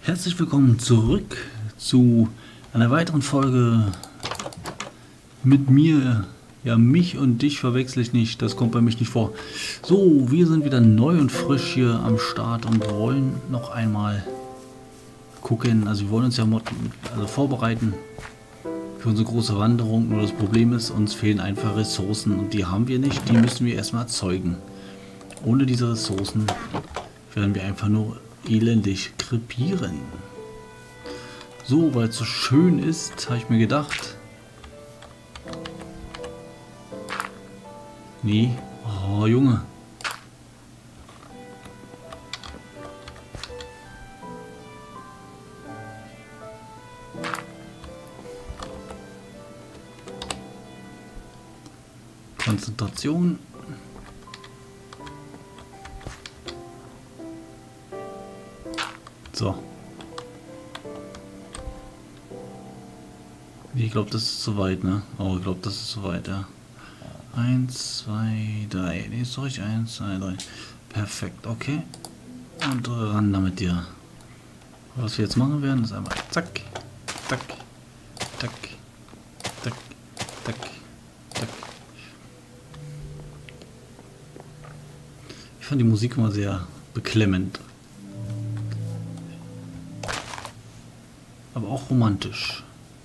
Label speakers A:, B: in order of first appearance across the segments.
A: Herzlich willkommen zurück zu einer weiteren Folge mit mir. Ja, mich und dich verwechsel ich nicht, das kommt bei mich nicht vor. So, wir sind wieder neu und frisch hier am Start und wollen noch einmal gucken. Also wir wollen uns ja vorbereiten für unsere große Wanderung. Nur das Problem ist, uns fehlen einfach Ressourcen und die haben wir nicht. Die müssen wir erstmal erzeugen. Ohne diese Ressourcen werden wir einfach nur elendig krepieren. So, weil es so schön ist, habe ich mir gedacht. Nee. Oh, Junge. Konzentration. So. Ich glaube, das ist zu weit, ne? Oh, ich glaube, das ist zu weit, ja. 1, 2, 3. Nee, ist doch richtig. 1, 2, 3. Perfekt, okay. Und ran damit dir. Was wir jetzt machen werden, ist einmal zack, zack, zack, zack, zack, zack. Ich fand die Musik immer sehr beklemmend. Aber auch romantisch.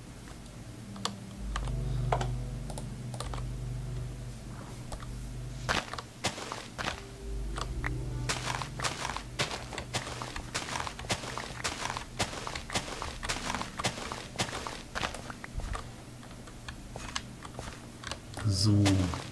A: So.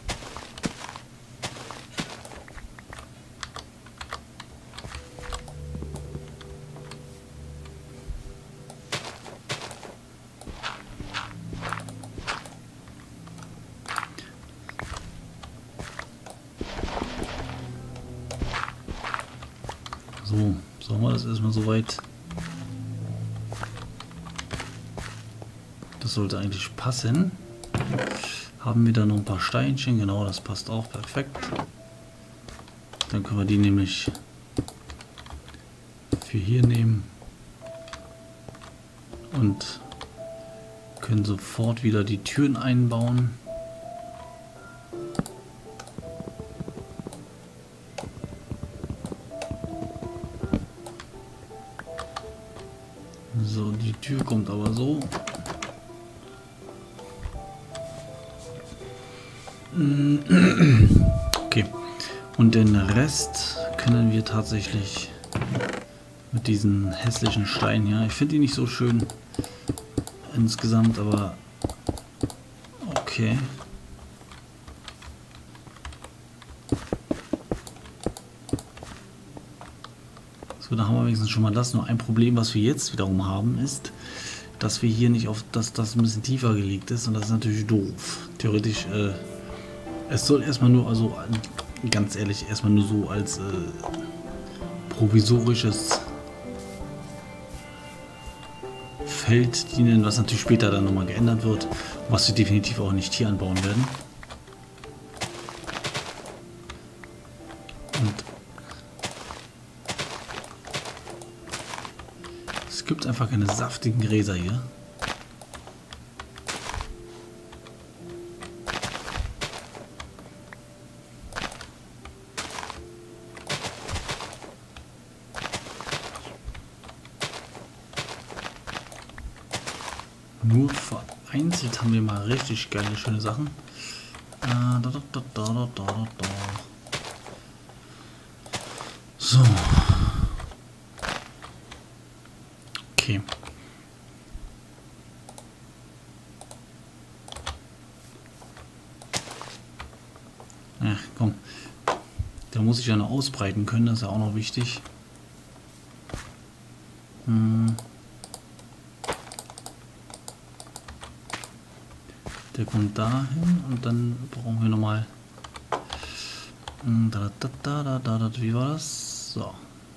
A: So, sagen wir das erstmal soweit. Das sollte eigentlich passen. Haben wir da noch ein paar Steinchen? Genau, das passt auch perfekt. Dann können wir die nämlich für hier nehmen und können sofort wieder die Türen einbauen. So, die Tür kommt aber so. Okay, und den Rest können wir tatsächlich mit diesen hässlichen Steinen hier. Ich finde die nicht so schön insgesamt, aber okay. So, da haben wir wenigstens schon mal das. Nur ein Problem, was wir jetzt wiederum haben, ist, dass wir hier nicht auf dass das ein bisschen tiefer gelegt ist und das ist natürlich doof. Theoretisch, es soll erstmal nur, also ganz ehrlich, erstmal nur so als provisorisches Feld dienen, was natürlich später dann nochmal geändert wird, was wir definitiv auch nicht hier anbauen werden. Und es gibt einfach keine saftigen Gräser hier. Nur vereinzelt haben wir mal richtig geile, schöne Sachen. So. Okay. Ach, komm. Da muss ich ja noch ausbreiten können, das ist ja auch noch wichtig. Der kommt dahin und dann brauchen wir nochmal. Wie war das? So.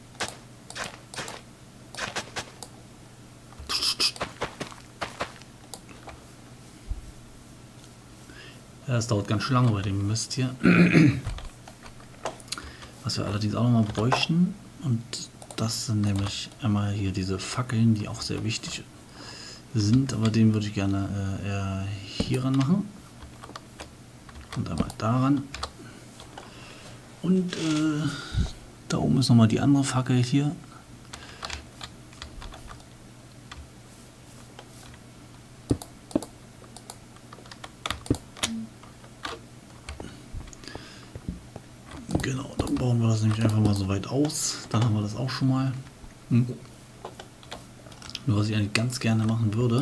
A: Ja, das dauert ganz schön lange bei dem Mist hier. Was wir allerdings auch nochmal bräuchten. Und Das sind nämlich einmal hier diese Fackeln, die auch sehr wichtig sind, aber den würde ich gerne eher hier ran machen. Und einmal daran. Und da oben ist nochmal die andere Fackel hier. Genau, dann bauen wir das nämlich einfach mal so weit aus. Dann haben wir das auch schon mal. Nur was ich eigentlich ganz gerne machen würde.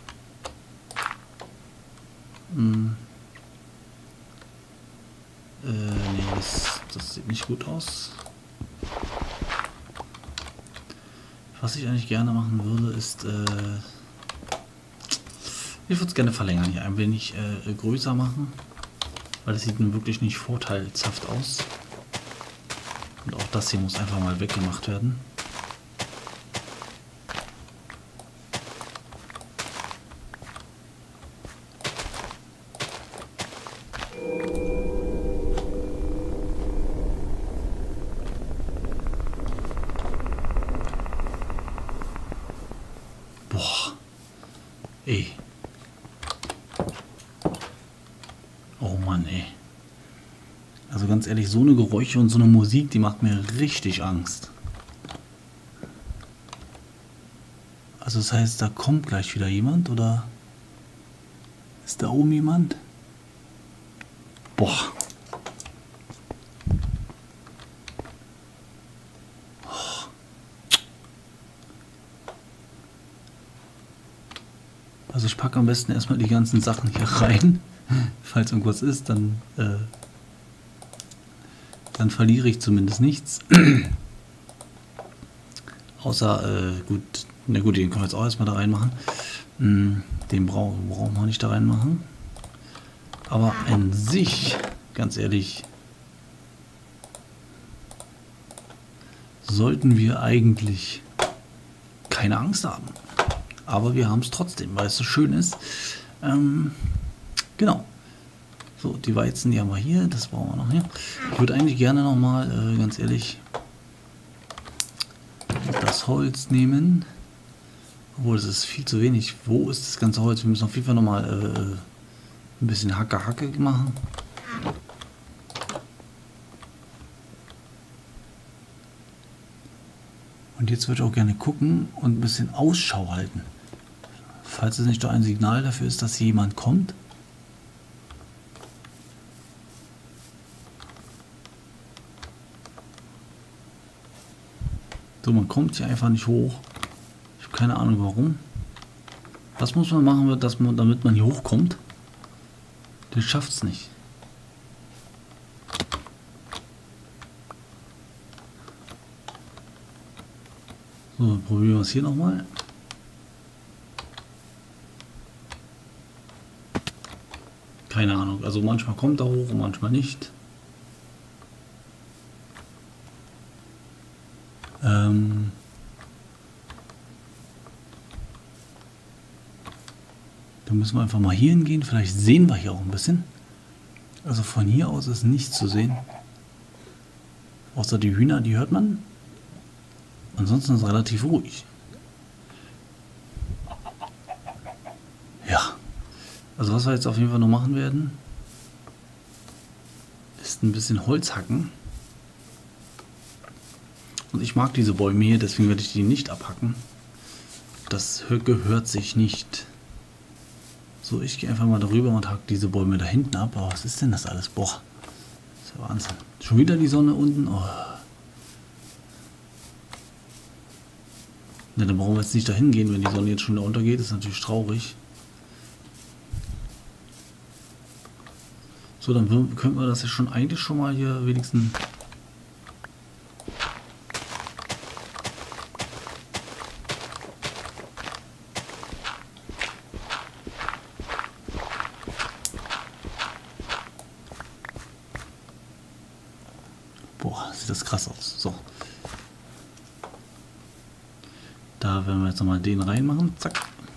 A: Nee, das sieht nicht gut aus. Was ich eigentlich gerne machen würde, ist, ich würde es gerne verlängern, hier ein wenig größer machen, weil das sieht nun wirklich nicht vorteilhaft aus. Und auch das hier muss einfach mal weggemacht werden. Boah. Ey. Oh Mann, ey. Also ganz ehrlich, so eine Geräusche und so eine Musik, die macht mir richtig Angst. Also das heißt, da kommt gleich wieder jemand, oder ist da oben jemand? Boah. Also ich packe am besten erstmal die ganzen Sachen hier rein. Falls irgendwas ist, dann verliere ich zumindest nichts. Außer, gut, na gut, den können wir jetzt auch erstmal da reinmachen. Den brauchen wir nicht da reinmachen. Aber an sich, ganz ehrlich, sollten wir eigentlich keine Angst haben. Aber wir haben es trotzdem, weil es so schön ist. Genau. So, die Weizen, die haben wir hier. Das brauchen wir noch hier. Ich würde eigentlich gerne nochmal, ganz ehrlich, das Holz nehmen. Obwohl, das ist viel zu wenig. Wo ist das ganze Holz? Wir müssen auf jeden Fall nochmal ein bisschen Hacke machen. Und jetzt würde ich auch gerne gucken und ein bisschen Ausschau halten. Falls es nicht doch ein Signal dafür ist, dass jemand kommt. So, man kommt hier einfach nicht hoch. Ich habe keine Ahnung warum. Was muss man machen, damit man hier hochkommt? Der schafft es nicht. So, probieren wir es hier nochmal. Keine Ahnung. Also manchmal kommt er hoch und manchmal nicht. Da müssen wir einfach mal hier hingehen. Vielleicht sehen wir hier auch ein bisschen. Also von hier aus ist nichts zu sehen. Außer die Hühner, die hört man. Ansonsten ist es relativ ruhig. Ja. Also was wir jetzt auf jeden Fall noch machen werden, ist ein bisschen Holz hacken. Und ich mag diese Bäume hier, deswegen werde ich die nicht abhacken. Das gehört sich nicht. So, ich gehe einfach mal darüber und hacke diese Bäume da hinten ab. Aber was ist denn das alles? Boah, das ist ja Wahnsinn. Schon wieder die Sonne unten. Oh. Ja, dann brauchen wir jetzt nicht dahin gehen, wenn die Sonne jetzt schon wieder untergeht. Das ist natürlich traurig. So, dann könnten wir das ja schon eigentlich schon mal hier wenigstens... Boah, sieht das krass aus. So. Da werden wir jetzt nochmal den reinmachen. Zack.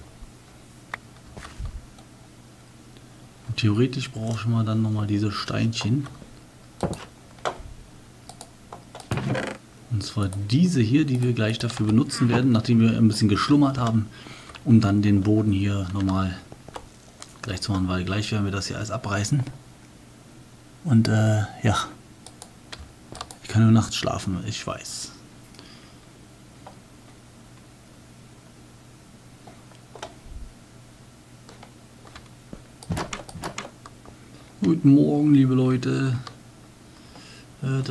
A: Und theoretisch brauchen wir dann nochmal diese Steinchen. Und Und zwar diese hier, die wir gleich dafür benutzen werden, nachdem wir ein bisschen geschlummert haben, um dann den Boden hier normal gleich zu machen, weil gleich werden wir das hier alles abreißen. Und ja, ich kann nur nachts schlafen, ich weiß. Guten Morgen, liebe Leute. Was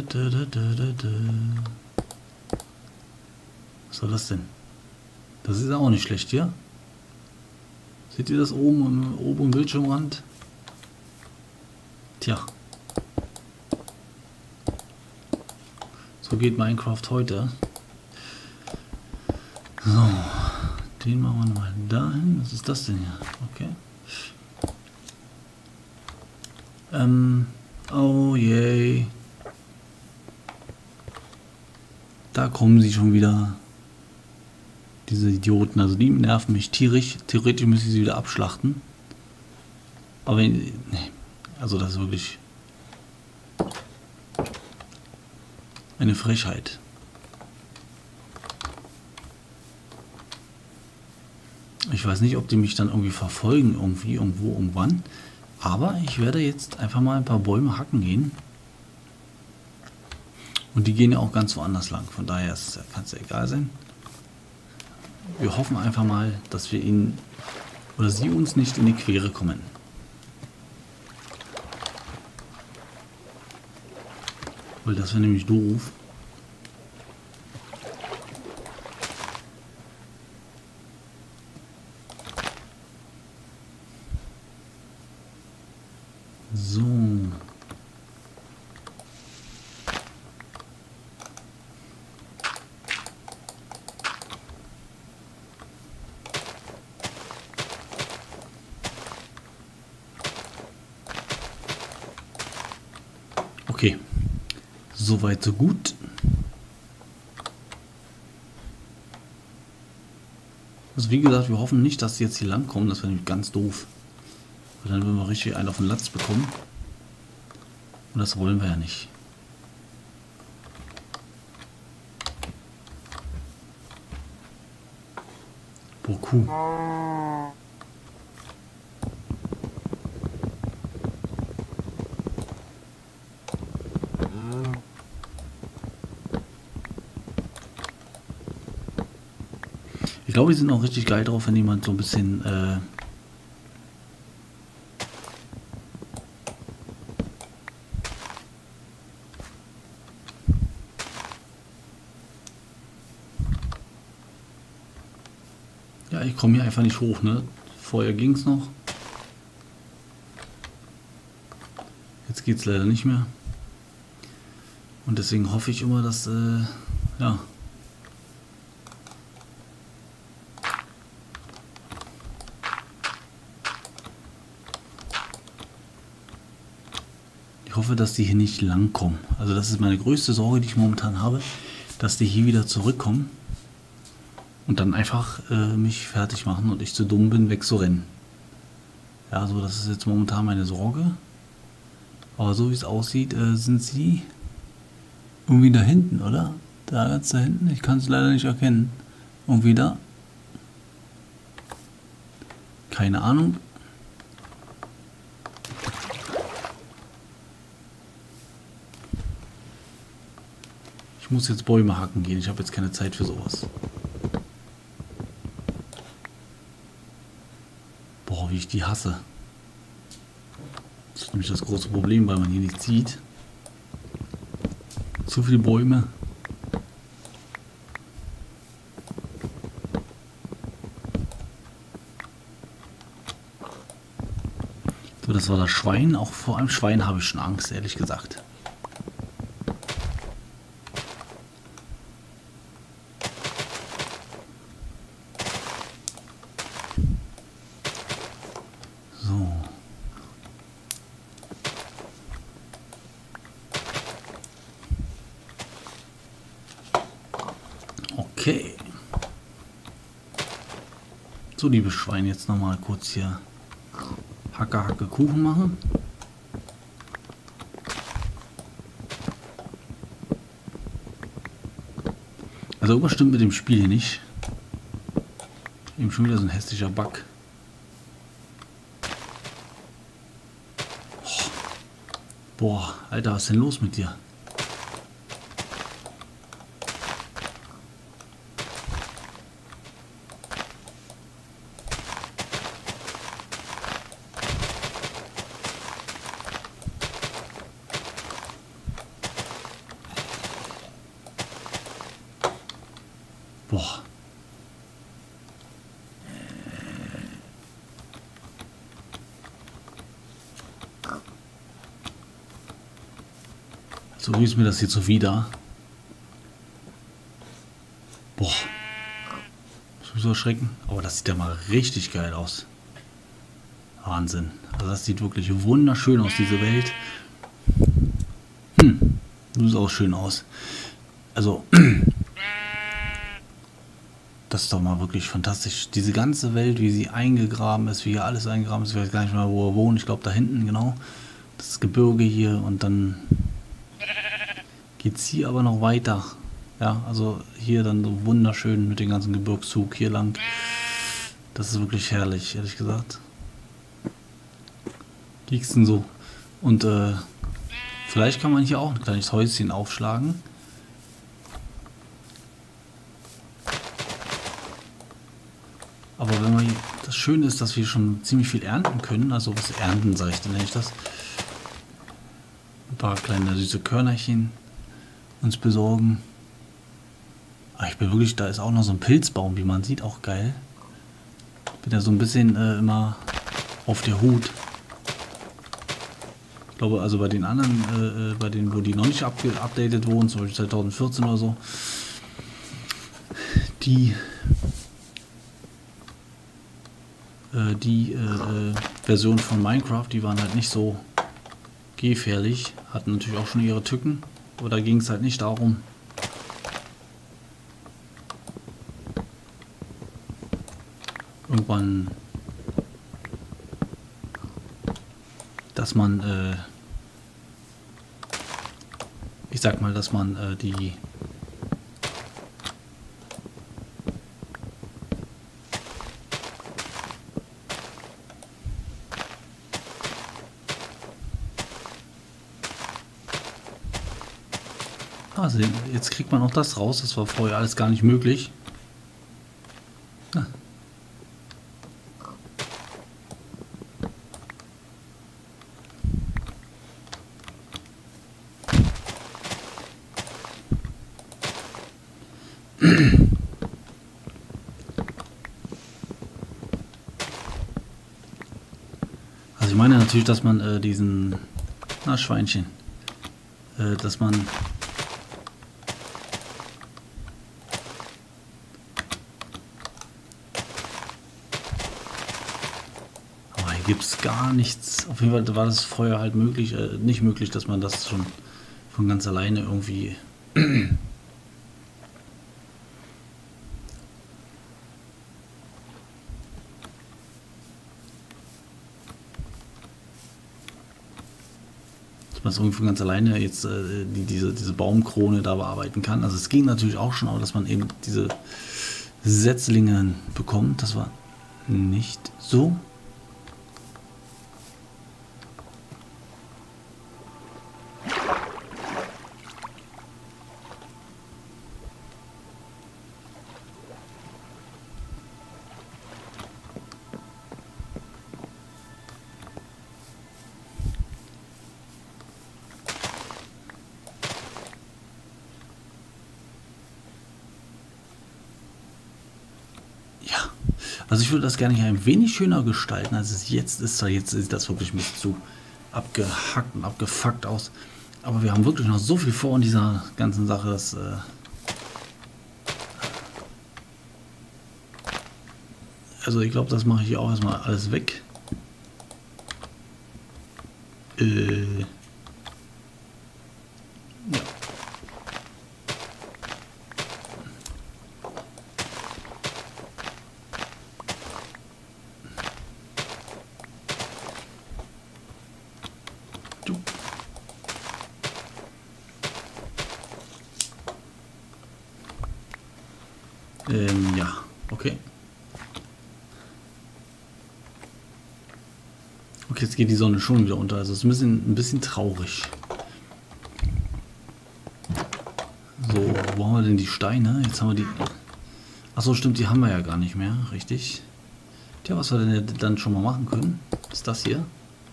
A: soll das denn? Das ist auch nicht schlecht hier. Seht ihr das oben im Bildschirmrand? Tja. So geht Minecraft heute. So. Den machen wir mal dahin. Was ist das denn hier? Okay. Oh je. Da kommen sie schon wieder. Diese Idioten. Also die nerven mich tierisch. Theoretisch müssen ich sie wieder abschlachten. Aber nee. Also das ist wirklich eine Frechheit. Ich weiß nicht, ob die mich dann irgendwie verfolgen, irgendwie, irgendwo, irgendwann. Aber ich werde jetzt einfach mal ein paar Bäume hacken gehen. Und die gehen ja auch ganz woanders lang. Von daher kann es ja egal sein. Wir hoffen einfach mal, dass wir ihnen oder sie uns nicht in die Quere kommen. Weil das wäre nämlich doof. So. Okay. Soweit, so gut. Also wie gesagt, wir hoffen nicht, dass sie jetzt hier lang kommen. Das wäre nämlich ganz doof. Weil dann würden wir richtig einen auf den Latz bekommen. Und das wollen wir ja nicht. Boah, Kuh. Ich glaube, die sind auch richtig geil drauf, wenn jemand so ein bisschen ja, ich komme hier einfach nicht hoch, ne? Vorher ging es noch. Jetzt geht es leider nicht mehr. Und deswegen hoffe ich immer, dass ja. Ich hoffe, dass die hier nicht lang kommen. Also das ist meine größte Sorge, die ich momentan habe, dass die hier wieder zurückkommen und dann einfach mich fertig machen und ich zu dumm bin, wegzurennen. Ja, so das ist jetzt momentan meine Sorge. Aber so wie es aussieht, sind sie irgendwie da hinten, oder? Da ganz da hinten. Ich kann es leider nicht erkennen. Irgendwie da. Keine Ahnung. Ich muss jetzt Bäume hacken gehen. Ich habe jetzt keine Zeit für sowas. Boah, wie ich die hasse. Das ist nämlich das große Problem, weil man hier nichts sieht. Zu viele Bäume. So, das war das Schwein. Auch vor einem Schwein habe ich schon Angst, ehrlich gesagt. So. Okay. So, liebe Schwein, jetzt noch mal kurz hier Hacke Kuchen machen. Also irgendwas stimmt mit dem Spiel hier nicht. Eben schon wieder so ein hässlicher Bug. Boah, Alter, was ist denn los mit dir? Boah. So ist mir das jetzt so wieder. Boah. Muss mich so erschrecken. Aber das sieht ja mal richtig geil aus. Wahnsinn. Also das sieht wirklich wunderschön aus, diese Welt. Das sieht auch schön aus. Also, das ist doch mal wirklich fantastisch. Diese ganze Welt, wie sie eingegraben ist, wie hier alles eingegraben ist. Ich weiß gar nicht mal, wo wir wohnen. Ich glaube, da hinten, genau. Das Gebirge hier und dann geht es hier aber noch weiter. Ja, also hier dann so wunderschön mit dem ganzen Gebirgszug hier lang. Das ist wirklich herrlich, ehrlich gesagt. Liegt's denn so? Und vielleicht kann man hier auch ein kleines Häuschen aufschlagen. Aber wenn man, das Schöne ist, dass wir schon ziemlich viel ernten können. Also was ernten, sage ich, dann nenne ich das. Ein paar kleine süße Körnerchen uns besorgen. Aber ich bin wirklich, da ist auch noch so ein Pilzbaum, wie man sieht, auch geil. Bin ja so ein bisschen immer auf der Hut. Ich glaube, also bei den anderen, bei denen, wo die noch nicht updated wurden, zum Beispiel 2014 oder so, die Version von Minecraft, die waren halt nicht so gefährlich, hatten natürlich auch schon ihre Tücken, aber da ging es halt nicht darum, irgendwann, dass man, ich sag mal, dass man die also jetzt kriegt man auch das raus, das war vorher alles gar nicht möglich. Ah. Also ich meine natürlich, dass man diesen, na Schweinchen, dass man gibt es gar nichts. Auf jeden Fall war das vorher halt möglich, nicht möglich, dass man das schon von ganz alleine irgendwie dass man es irgendwie von ganz alleine jetzt diese Baumkrone da bearbeiten kann. Also es ging natürlich auch schon, aber dass man eben diese Setzlinge bekommt, das war nicht so. Also ich würde das gerne hier ein wenig schöner gestalten, als es jetzt ist. Jetzt sieht das wirklich ein bisschen zu abgehackt und abgefuckt aus. Aber wir haben wirklich noch so viel vor in dieser ganzen Sache, dass also ich glaube, das mache ich hier auch erstmal alles weg. Ja. Ja, okay. Okay, jetzt geht die Sonne schon wieder unter. Also es ist ein bisschen traurig. So, wo haben wir denn die Steine? Jetzt haben wir die... Achso, stimmt, die haben wir ja gar nicht mehr, richtig. Tja, was wir denn dann schon mal machen können, ist das hier.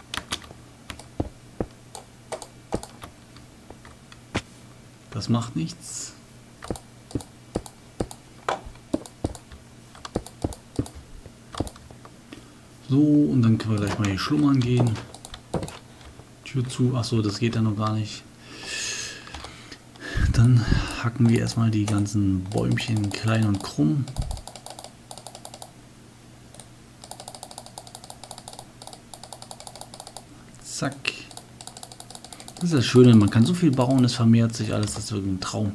A: Das macht nichts. So, und dann können wir gleich mal hier schlummern gehen. Tür zu. Achso, das geht ja noch gar nicht. Dann hacken wir erstmal die ganzen Bäumchen klein und krumm. Zack. Das ist das Schöne, man kann so viel bauen, es vermehrt sich alles, das ist wirklich ein Traum.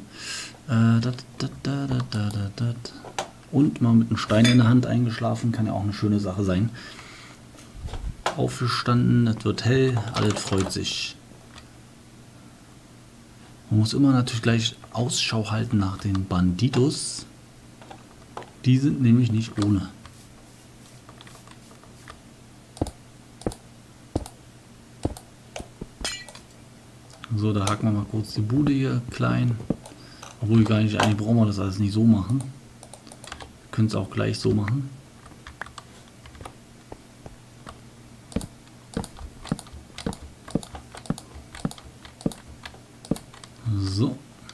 A: Und mal mit einem Stein in der Hand eingeschlafen, kann ja auch eine schöne Sache sein. Aufgestanden, es wird hell, alles freut sich. Man muss immer natürlich gleich Ausschau halten nach den Bandidos. Die sind nämlich nicht ohne. So, da hacken wir mal kurz die Bude hier klein. Obwohl gar nicht, eigentlich brauchen wir das alles nicht so machen. Wir können es auch gleich so machen. So.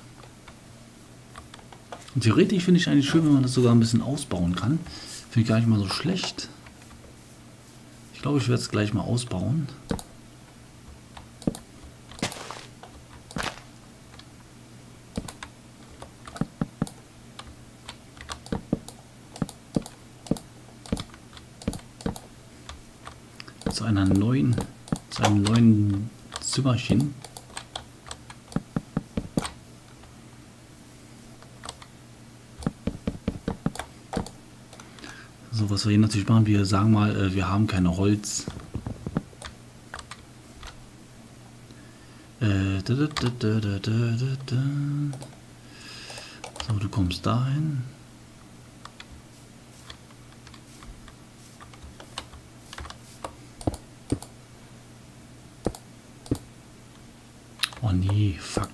A: Und theoretisch finde ich eigentlich schön, wenn man das sogar ein bisschen ausbauen kann. Finde ich gar nicht mal so schlecht. Ich glaube, ich werde es gleich mal ausbauen. Zu einem neuen Zimmerchen. So, was wir hier natürlich machen, wir sagen mal, wir haben keine Holz. So, du kommst dahin. Oh nee, fuck.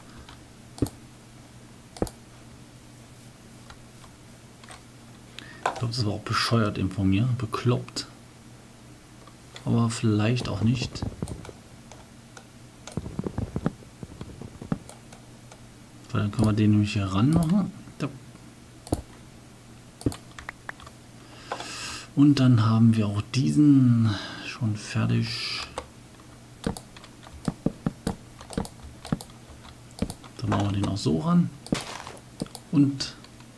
A: Ich glaube, das war auch bescheuert eben von mir. Bekloppt. Aber vielleicht auch nicht. Weil dann können wir den nämlich hier ran machen. Und dann haben wir auch diesen schon fertig. Dann machen wir den auch so ran. Und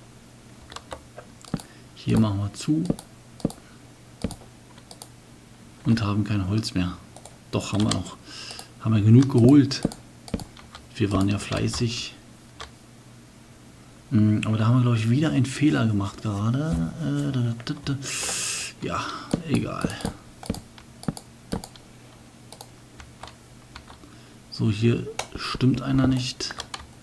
A: hier machen wir zu. Und haben kein Holz mehr. Doch, haben wir noch. Haben wir genug geholt. Wir waren ja fleißig. Aber da haben wir, glaube ich, wieder einen Fehler gemacht gerade. Ja, egal. So, hier stimmt einer nicht.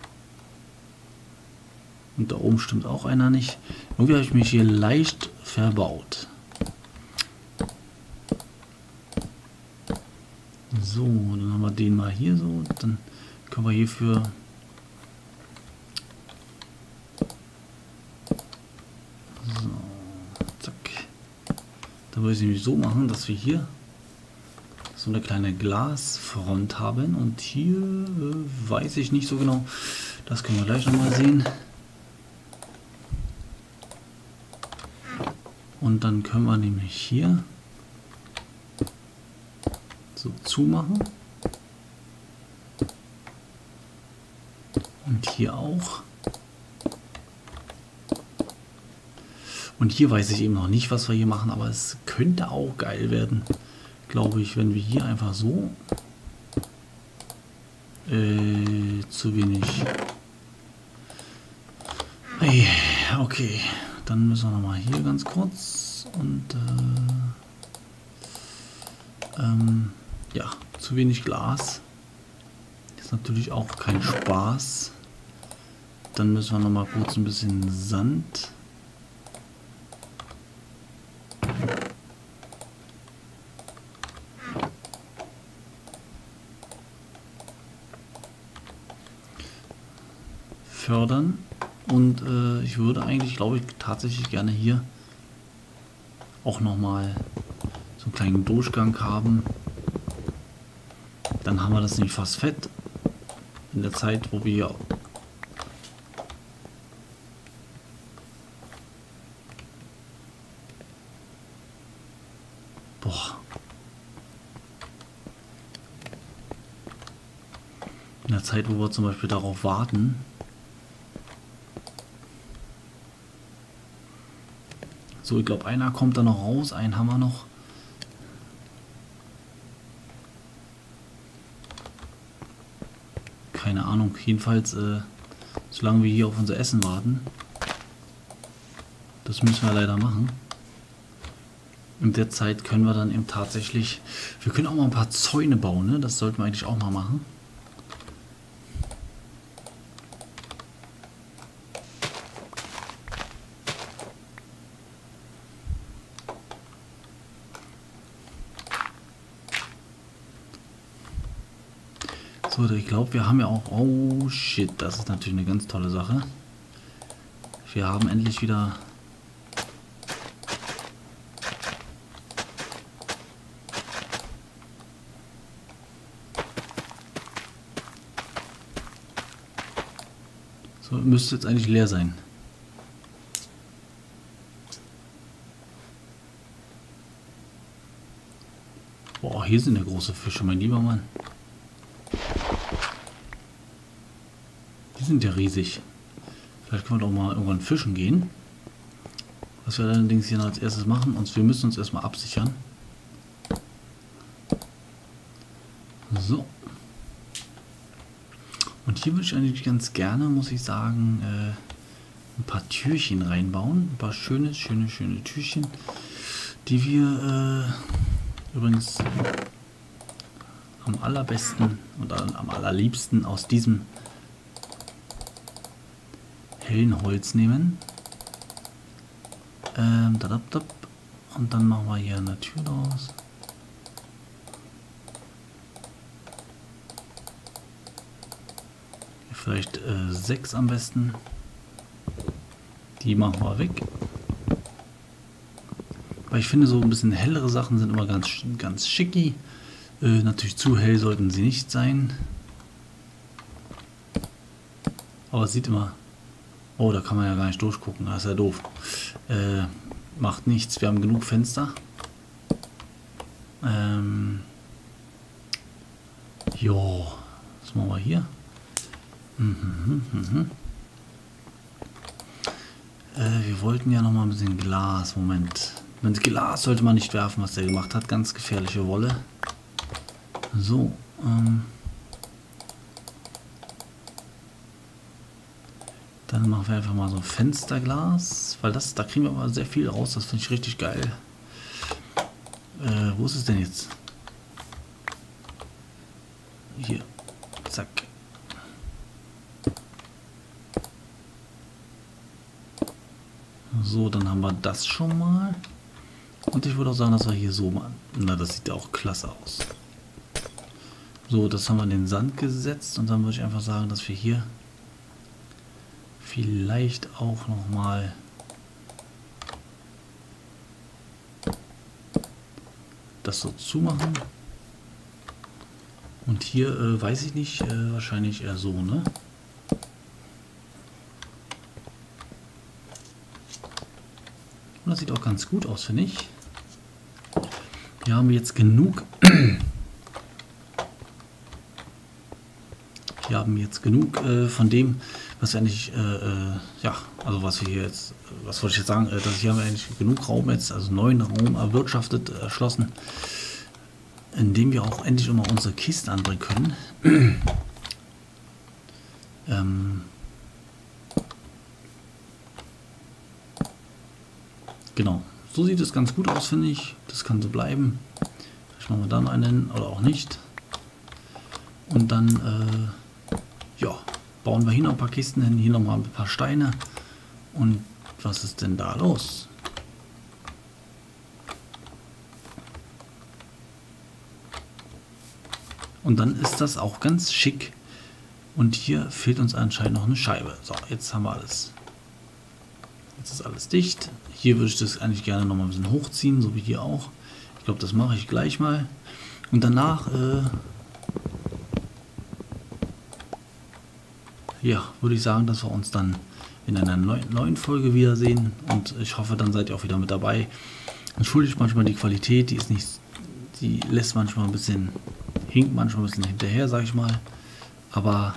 A: Und da oben stimmt auch einer nicht. Irgendwie habe ich mich hier leicht verbaut. So, dann haben wir den mal hier so. Dann können wir hierfür... So, zack. Dann würde ich es nämlich so machen, dass wir hier so eine kleine Glasfront haben. Und hier weiß ich nicht so genau. Das können wir gleich nochmal sehen. Und dann können wir nämlich hier so zumachen. Und hier auch. Und hier weiß ich eben noch nicht, was wir hier machen, aber es könnte auch geil werden, glaube ich, wenn wir hier einfach so zu wenig. Hey, okay, dann müssen wir noch mal hier ganz kurz und ja, zu wenig Glas ist natürlich auch kein Spaß. Dann müssen wir noch mal kurz ein bisschen Sand fördern. Und ich würde eigentlich, glaube ich, tatsächlich gerne hier auch nochmal so einen kleinen Durchgang haben. Dann haben wir das nämlich fast fett. In der Zeit, wo wir in der Zeit, wo wir zum Beispiel darauf warten, so, ich glaube, einer kommt da noch raus, einen haben wir noch. Keine Ahnung, jedenfalls, solange wir hier auf unser Essen warten, das müssen wir leider machen. In der Zeit können wir dann eben tatsächlich, wir können auch mal ein paar Zäune bauen, ne? Das sollten wir eigentlich auch mal machen. So, ich glaube, wir haben ja auch, oh shit, das ist natürlich eine ganz tolle Sache. Wir haben endlich wieder so, müsste jetzt eigentlich leer sein. Boah, hier sind ja große Fische, mein lieber Mann. Die sind ja riesig. Vielleicht können wir doch mal irgendwann fischen gehen. Was wir allerdings hier als erstes machen, wir müssen uns erstmal absichern. So. Und hier würde ich eigentlich ganz gerne, muss ich sagen, ein paar Türchen reinbauen. Ein paar schöne Türchen, die wir übrigens am allerbesten und am allerliebsten aus diesem hellen Holz nehmen. Und dann machen wir hier eine Tür draus. Vielleicht 6 am besten. Die machen wir weg. Weil ich finde, so ein bisschen hellere Sachen sind immer ganz schicki. Natürlich zu hell sollten sie nicht sein. Aber es sieht immer... Oh, da kann man ja gar nicht durchgucken. Das ist ja doof. Macht nichts. Wir haben genug Fenster. Jo. Was machen wir hier? Wir wollten ja noch mal ein bisschen Glas. Moment. Mit Glas sollte man nicht werfen, was der gemacht hat. Ganz gefährliche Wolle. So. Dann machen wir einfach mal so ein Fensterglas, weil da kriegen wir aber sehr viel raus, das finde ich richtig geil. Wo ist es denn jetzt? Hier, zack. So, dann haben wir das schon mal. Und ich würde auch sagen, dass wir hier so machen. Na, das sieht ja auch klasse aus. So, das haben wir in den Sand gesetzt und dann würde ich einfach sagen, dass wir hier vielleicht auch noch mal das so zumachen. Und hier weiß ich nicht, wahrscheinlich eher so, ne? Und das sieht auch ganz gut aus, finde ich. Wir haben jetzt genug. Wir haben jetzt genug von dem, was wir eigentlich, ja, also was wir hier jetzt, was wollte ich jetzt sagen, dass hier haben wir eigentlich genug Raum jetzt, also neuen Raum erwirtschaftet, erschlossen, indem wir auch endlich immer unsere Kisten anbringen können. Genau, so sieht es ganz gut aus, finde ich. Das kann so bleiben. Vielleicht machen wir dann einen oder auch nicht. Und dann, ja, bauen wir hier noch ein paar Kisten hin, hier noch mal ein paar Steine. Und was ist denn da los? Und dann ist das auch ganz schick, Und hier fehlt uns anscheinend noch eine Scheibe. So, jetzt haben wir alles. Jetzt ist alles dicht. Hier würde ich das eigentlich gerne noch mal ein bisschen hochziehen, so wie hier auch. Ich glaube, das mache ich gleich mal. Und danach, ja, würde ich sagen, dass wir uns dann in einer neuen Folge wiedersehen. Und ich hoffe, dann seid ihr auch wieder mit dabei. Entschuldigt manchmal die Qualität, die lässt manchmal ein bisschen, hinkt manchmal ein bisschen hinterher, sag ich mal. Aber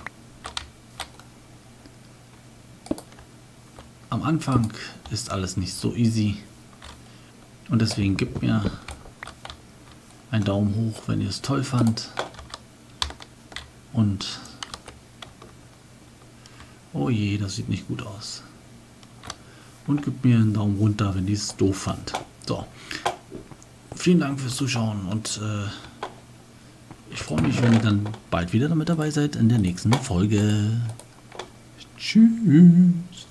A: am Anfang ist alles nicht so easy. Und deswegen gebt mir einen Daumen hoch, wenn ihr es toll fand. Und oh je, das sieht nicht gut aus. Und gebt mir einen Daumen runter, wenn ihr es doof fand. So, vielen Dank fürs Zuschauen und ich freue mich, wenn ihr dann bald wieder mit dabei seid in der nächsten Folge. Tschüss.